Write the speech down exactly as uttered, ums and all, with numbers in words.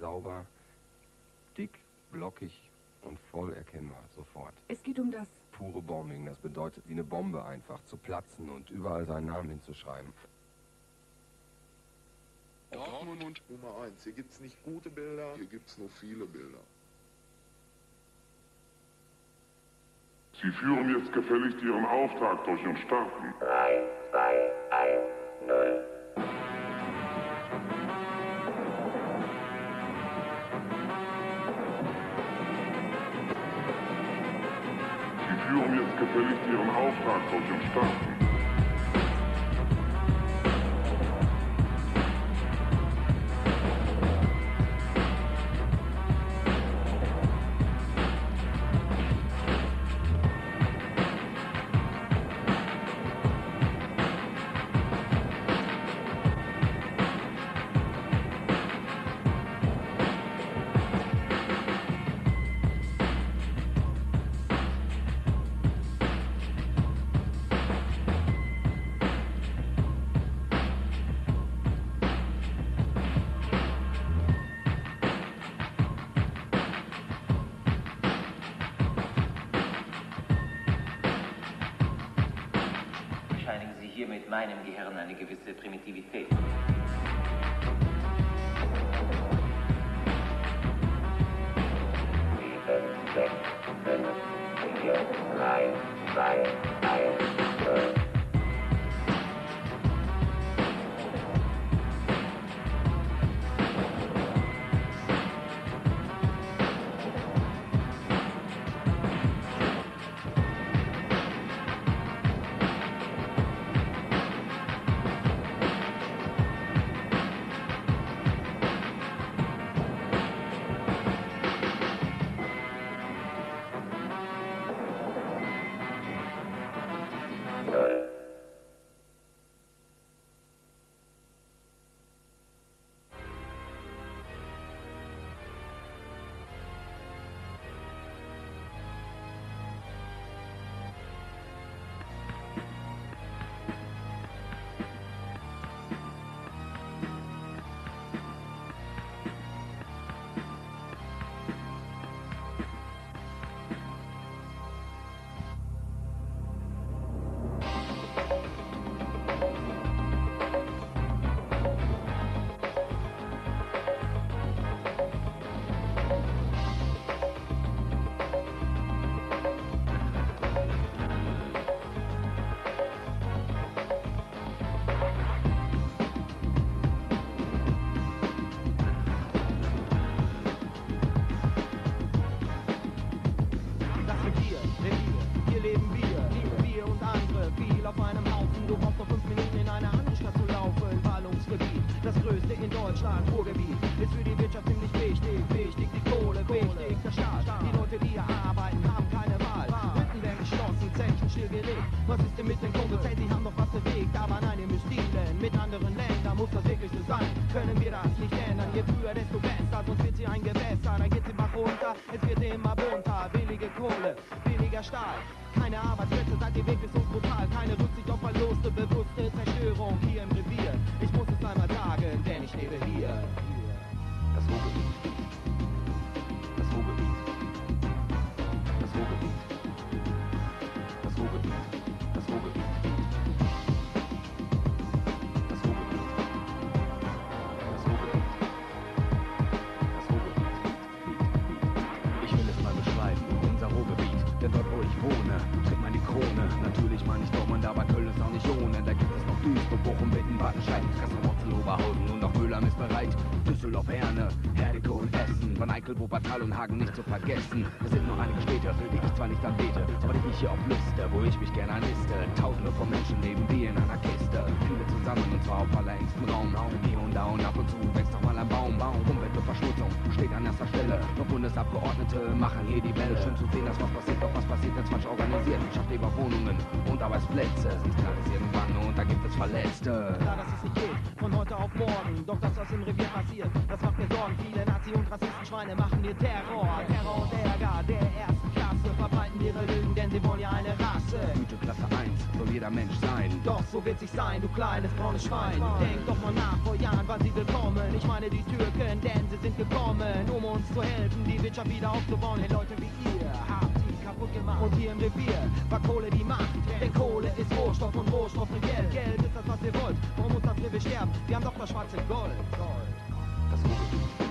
sauber, dick, blockig und voll erkennbar, sofort. Es geht um das... Pure Bombing, das bedeutet wie eine Bombe einfach, zu platzen und überall seinen Namen hinzuschreiben. Dortmund Nummer eins. Hier gibt's nicht gute Bilder, hier gibt's nur viele Bilder. Sie führen jetzt gefälligst Ihren Auftrag durch und starten. drei, zwei, eins, null. Sie führen jetzt gefälligst Ihren Auftrag durch und starten. Mit meinem Gehirn eine gewisse Primitivität. sieben, sechs, fünf, vier, drei, zwei, eins, null. Wuppertal und Hagen nicht zu vergessen. Es sind nur einige Städte, die ich zwar nicht anbete, aber die ich hier auf Liste, wo ich mich gerne anliste. Tausende von Menschen leben wie in einer Kiste. Viele zusammen und zwar auf allerengstem Raum. Hier und da und ab und zu wächst doch mal ein Baum. Umwelt und Verschmutzung steht an erster Stelle. Nur Bundesabgeordnete machen hier die Welle. Schön zu sehen, dass was passiert, doch was passiert, jetzt falsch organisiert. Schafft lieber Wohnungen und Arbeitsplätze. Sonst knallt es irgendwann und da gibt es Verletzte. Klar, dass es nicht geht, von heute auf morgen. Doch das, was im Revier passiert, das macht mir Sorgen. Viele Nazi- und Rassistenschweine machen dir Terror. Terror und Ärger der ersten Klasse verbreiten ihre Lügen, denn sie wollen ja eine Rasse. Güte Klasse eins soll jeder Mensch sein. Doch so wird sich sein, du kleines braunes Schwein. Denk doch mal nach vor Jahren, wann sie willkommen. Ich meine die Türken, denn sie sind gekommen. Wirtschaft wieder aufzubauen. Hey Leute wie ihr, habt die kaputt gemacht. Und hier im Revier war Kohle die Macht. Denn Kohle ist Rohstoff und Rohstoff ist Geld. Geld ist das, was ihr wollt. Warum muss das Level sterben? Wir haben doch das schwarze Gold. Gold. Das Ruhrgebiet.